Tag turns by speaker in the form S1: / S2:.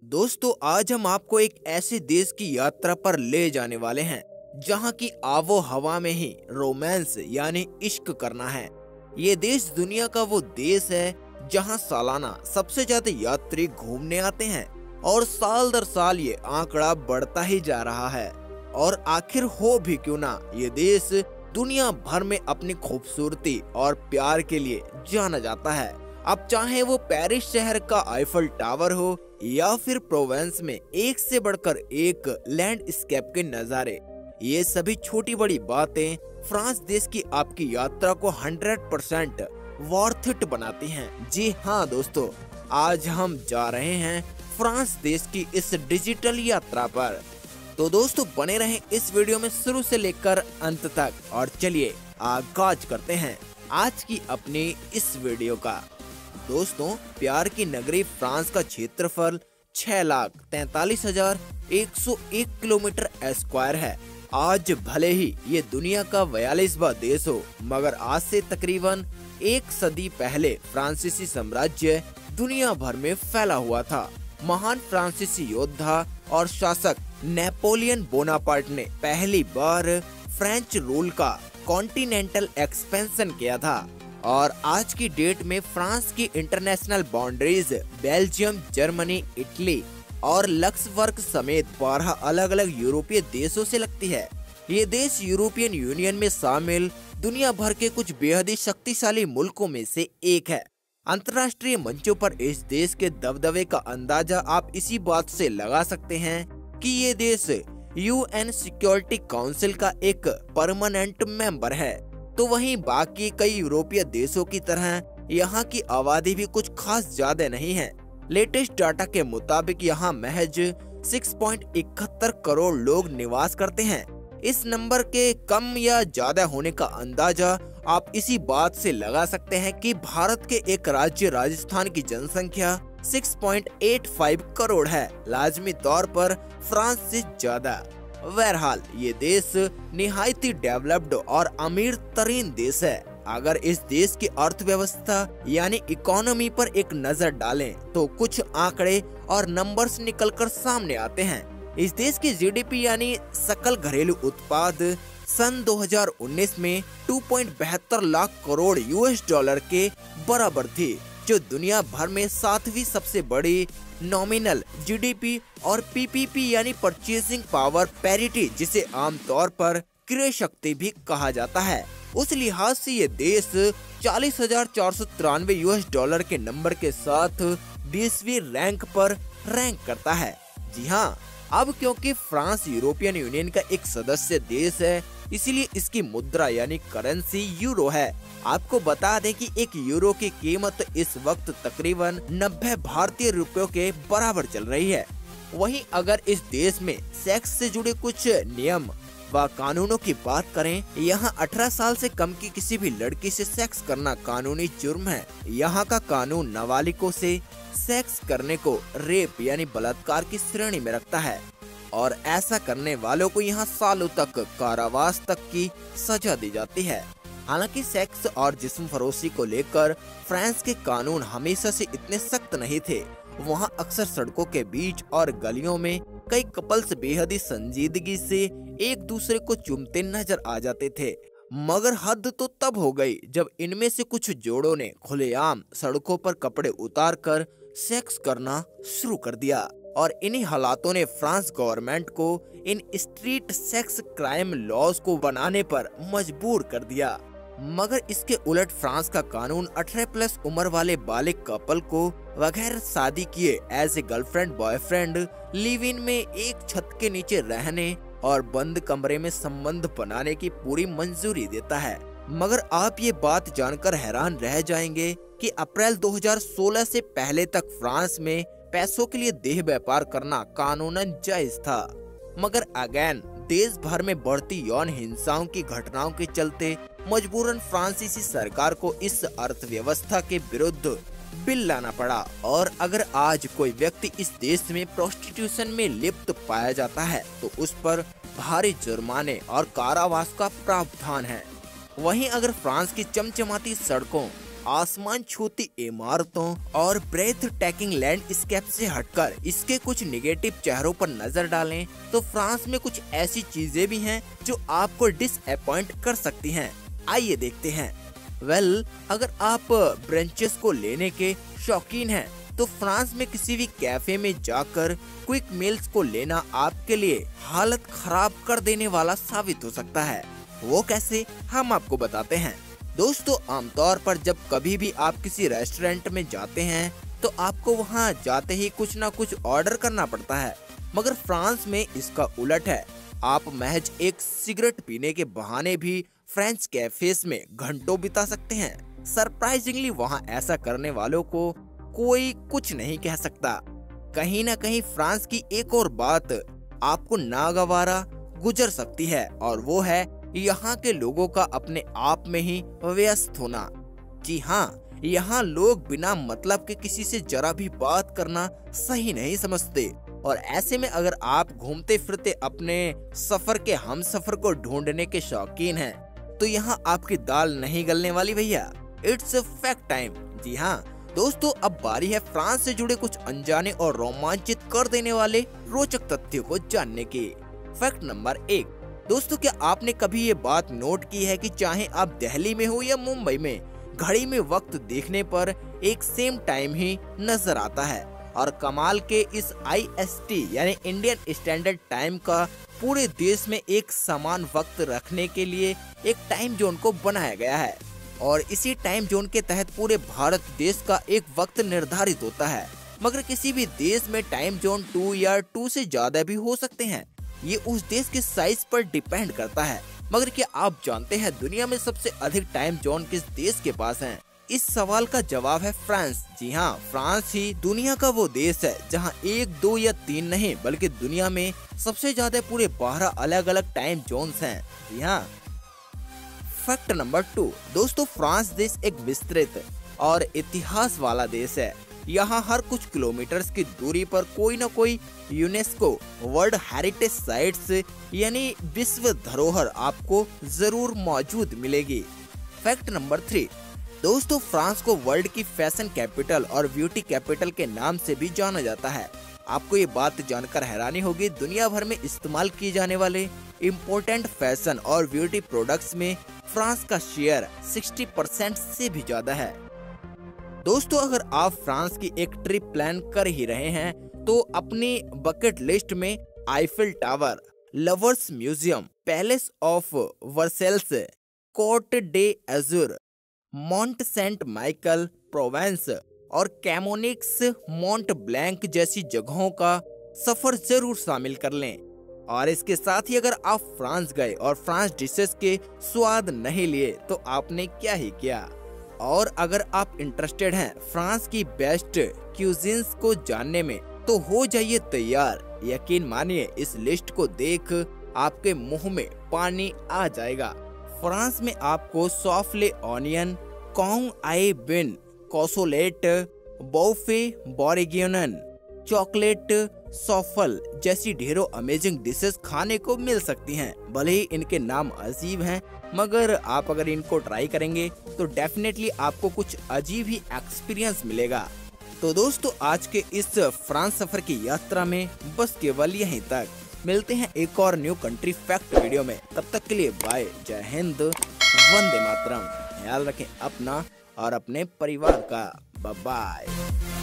S1: दोस्तों, आज हम आपको एक ऐसे देश की यात्रा पर ले जाने वाले हैं जहां की आबो हवा में ही रोमांस यानी इश्क करना है। ये देश दुनिया का वो देश है जहां सालाना सबसे ज्यादा यात्री घूमने आते हैं और साल दर साल ये आंकड़ा बढ़ता ही जा रहा है। और आखिर हो भी क्यों ना, ये देश दुनिया भर में अपनी खूबसूरती और प्यार के लिए जाना जाता है। अब चाहे वो पेरिस शहर का आईफल टावर हो या फिर प्रोवेंस में एक से बढ़कर एक लैंडस्केप के नजारे, ये सभी छोटी बड़ी बातें फ्रांस देश की आपकी यात्रा को 100% वर्थ इट बनाती हैं। जी हाँ दोस्तों, आज हम जा रहे हैं फ्रांस देश की इस डिजिटल यात्रा पर। तो दोस्तों बने रहें इस वीडियो में शुरू से लेकर अंत तक और चलिए आगाज करते हैं आज की अपनी इस वीडियो का। दोस्तों, प्यार की नगरी फ्रांस का क्षेत्रफल 6,43,101 किलोमीटर स्क्वायर है। आज भले ही ये दुनिया का 42वां देश हो, मगर आज से तकरीबन एक सदी पहले फ्रांसीसी साम्राज्य दुनिया भर में फैला हुआ था। महान फ्रांसीसी योद्धा और शासक नेपोलियन बोनापार्ट ने पहली बार फ्रेंच रूल का कॉन्टिनेंटल एक्सपेंशन किया था और आज की डेट में फ्रांस की international boundaries Belgium, Germany, Italy और लक्समबर्ग समेत 12 अलग अलग यूरोपीय देशों से लगती है। ये देश यूरोपियन यूनियन में शामिल दुनिया भर के कुछ बेहद ही शक्तिशाली मुल्कों में से एक है। अंतर्राष्ट्रीय मंचों पर इस देश के दबदबे का अंदाजा आप इसी बात से लगा सकते हैं कि ये देश UN सिक्योरिटी काउंसिल का एक परमानेंट मेंबर है। तो वहीं बाकी कई यूरोपीय देशों की तरह यहाँ की आबादी भी कुछ खास ज्यादा नहीं है। लेटेस्ट डाटा के मुताबिक यहाँ महज 6.71 करोड़ लोग निवास करते हैं। इस नंबर के कम या ज्यादा होने का अंदाजा आप इसी बात से लगा सकते हैं कि भारत के एक राज्य राजस्थान की जनसंख्या 6.85 करोड़ है, लाजमी तौर पर फ्रांस से ज्यादा। बहरहाल ये देश निहायत ही डेवलप्ड और अमीर तरीन देश है। अगर इस देश की अर्थव्यवस्था यानी इकोनॉमी पर एक नजर डालें तो कुछ आंकड़े और नंबर्स निकलकर सामने आते हैं। इस देश की GDP यानी सकल घरेलू उत्पाद सन 2019 में 2.72 लाख करोड़ US के बराबर थी, जो दुनिया भर में 7वीं सबसे बड़ी नॉमिनल GDP और PPP यानी परचेसिंग पावर पैरिटी, जिसे आमतौर पर क्रय शक्ति भी कहा जाता है, उस लिहाज से ये देश 40,493 US के नंबर के साथ 20वीं रैंक पर रैंक करता है। जी हाँ, अब क्योंकि फ्रांस यूरोपियन यूनियन का एक सदस्य देश है, इसीलिए इसकी मुद्रा यानी करेंसी यूरो है। आपको बता दें कि एक यूरो की कीमत इस वक्त तकरीबन 90 भारतीय रुपयों के बराबर चल रही है। वहीं अगर इस देश में सेक्स से जुड़े कुछ नियम व कानूनों की बात करें, यहाँ 18 साल से कम की किसी भी लड़की से सेक्स करना कानूनी जुर्म है। यहाँ का कानून नाबालिगों से सेक्स करने को रेप यानी बलात्कार की श्रेणी में रखता है और ऐसा करने वालों को यहाँ सालों तक कारावास तक की सजा दी जाती है। हालांकि सेक्स और जिस्म फरोशी को लेकर फ्रांस के कानून हमेशा से इतने सख्त नहीं थे। वहाँ अक्सर सड़कों के बीच और गलियों में कई कपल्स बेहद ही संजीदगी से एक दूसरे को चूमते नजर आ जाते थे, मगर हद तो तब हो गई जब इनमें से कुछ जोड़ों ने खुलेआम सड़कों पर कपड़े उतारकर सेक्स करना शुरू कर दिया और इन्हीं हालातों ने फ्रांस गवर्नमेंट को इन स्ट्रीट सेक्स क्राइम लॉज को बनाने पर मजबूर कर दिया। मगर इसके उलट फ्रांस का कानून 18+ उम्र वाले बालिग कपल को बगैर शादी किए as a girlfriend boyfriend live in में एक छत के नीचे रहने और बंद कमरे में संबंध बनाने की पूरी मंजूरी देता है। मगर आप ये बात जानकर हैरान रह जाएंगे कि अप्रैल 2016 से पहले तक फ्रांस में पैसों के लिए देह व्यापार करना कानूनन जायज था। मगर अगेन देश भर में बढ़ती यौन हिंसाओं की घटनाओं के चलते मजबूरन फ्रांसीसी सरकार को इस अर्थव्यवस्था के विरुद्ध बिल लाना पड़ा और अगर आज कोई व्यक्ति इस देश में प्रोस्टिट्यूशन में लिप्त पाया जाता है तो उस पर भारी जुर्माने और कारावास का प्रावधान है। वहीं अगर फ्रांस की चमचमाती सड़कों आसमान छूती इमारतों और ब्रेथ टेकिंग लैंडस्केप से हटकर इसके कुछ निगेटिव चेहरों पर नजर डालें तो फ्रांस में कुछ ऐसी चीजें भी हैं जो आपको डिसअपॉइंट कर सकती हैं। आइए देखते हैं। अगर आप ब्रंचेस को लेने के शौकीन हैं तो फ्रांस में किसी भी कैफे में जाकर क्विक मील्स को लेना आपके लिए हालत खराब कर देने वाला साबित हो सकता है। वो कैसे, हम आपको बताते हैं। दोस्तों, आमतौर पर जब कभी भी आप किसी रेस्टोरेंट में जाते हैं तो आपको वहां जाते ही कुछ ना कुछ ऑर्डर करना पड़ता है, मगर फ्रांस में इसका उलट है। आप महज एक सिगरेट पीने के बहाने भी फ्रेंच कैफेज में घंटों बिता सकते हैं। सरप्राइजिंगली वहां ऐसा करने वालों को कोई कुछ नहीं कह सकता। कहीं ना कहीं फ्रांस की एक और बात आपको नागवारा गुजर सकती है और वो है यहाँ के लोगों का अपने आप में ही व्यस्त होना। जी हाँ, यहाँ लोग बिना मतलब के किसी से जरा भी बात करना सही नहीं समझते और ऐसे में अगर आप घूमते फिरते अपने सफर के हम सफर को ढूंढने के शौकीन हैं तो यहाँ आपकी दाल नहीं गलने वाली भैया। It's fact time. जी हाँ दोस्तों, अब बारी है फ्रांस से जुड़े कुछ अनजाने और रोमांचित कर देने वाले रोचक तथ्यों को जानने की। Fact number 1। दोस्तों, क्या आपने कभी ये बात नोट की है कि चाहे आप दिल्ली में हो या मुंबई में, घड़ी में वक्त देखने पर एक सेम टाइम ही नजर आता है और कमाल के इस IST यानी इंडियन स्टैंडर्ड टाइम का पूरे देश में एक समान वक्त रखने के लिए एक टाइम जोन को बनाया गया है और इसी टाइम जोन के तहत पूरे भारत देश का एक वक्त निर्धारित होता है। मगर किसी भी देश में टाइम जोन 2 या 2 से ज्यादा भी हो सकते हैं। ये उस देश के साइज पर डिपेंड करता है। मगर क्या आप जानते हैं दुनिया में सबसे अधिक टाइम जोन किस देश के पास हैं? इस सवाल का जवाब है फ्रांस। जी हाँ, फ्रांस ही दुनिया का वो देश है जहाँ 1, 2 या 3 नहीं बल्कि दुनिया में सबसे ज्यादा पूरे 12 अलग अलग टाइम जोन्स हैं। जी हाँ। Fact number 2। दोस्तों, फ्रांस देश एक विस्तृत और इतिहास वाला देश है। यहाँ हर कुछ किलोमीटर्स की दूरी पर कोई न कोई यूनेस्को वर्ल्ड हेरिटेज साइट्स यानी विश्व धरोहर आपको जरूर मौजूद मिलेगी। Fact number 3। दोस्तों, फ्रांस को वर्ल्ड की फैशन कैपिटल और ब्यूटी कैपिटल के नाम से भी जाना जाता है। आपको ये बात जानकर हैरानी होगी, दुनिया भर में इस्तेमाल किए जाने वाले इम्पोर्टेंट फैशन और ब्यूटी प्रोडक्ट्स में फ्रांस का शेयर 60% से भी ज्यादा है। दोस्तों, अगर आप फ्रांस की एक ट्रिप प्लान कर ही रहे हैं तो अपनी बकेट लिस्ट में Eiffel Tower, Louvre museum, Palace of Versailles, Cote d'Azur, Mont Saint Michel Provence और कैमोनिक्स मॉन्ट ब्लैंक जैसी जगहों का सफर जरूर शामिल कर लें। और इसके साथ ही अगर आप फ्रांस गए और फ्रांस डिशेस के स्वाद नहीं लिए तो आपने क्या ही किया। और अगर आप इंटरेस्टेड हैं फ्रांस की बेस्ट क्यूजिन्स को जानने में तो हो जाइए तैयार। यकीन मानिए, इस लिस्ट को देख आपके मुंह में पानी आ जाएगा। फ्रांस में आपको सॉफ्ले ऑनियन, कॉन्ग au vin, cassoulet, boeuf bourguignon, chocolate souffle जैसी ढेरों अमेजिंग डिशेस खाने को मिल सकती हैं। भले ही इनके नाम अजीब हैं, मगर आप अगर इनको ट्राई करेंगे तो डेफिनेटली आपको कुछ अजीब ही एक्सपीरियंस मिलेगा। तो दोस्तों, आज के इस फ्रांस सफर की यात्रा में बस केवल यहीं तक। मिलते हैं एक और न्यू कंट्री फैक्ट वीडियो में। तब तक के लिए बाय, जय हिंद, वंदे मातरम। ख्याल रखें अपना और अपने परिवार का। Bye bye.